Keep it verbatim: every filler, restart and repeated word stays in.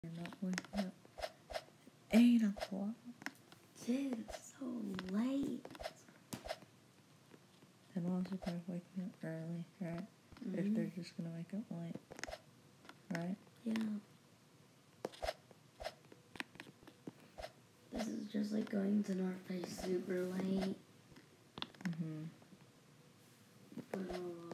You're not waking up. Eight o'clock. Dude, it's so late. Then why is it gonna wake me up early, right? Mm-hmm. If they're just gonna wake up late, right? Yeah. This is just like going to North Face super late. Mhm. But, uh,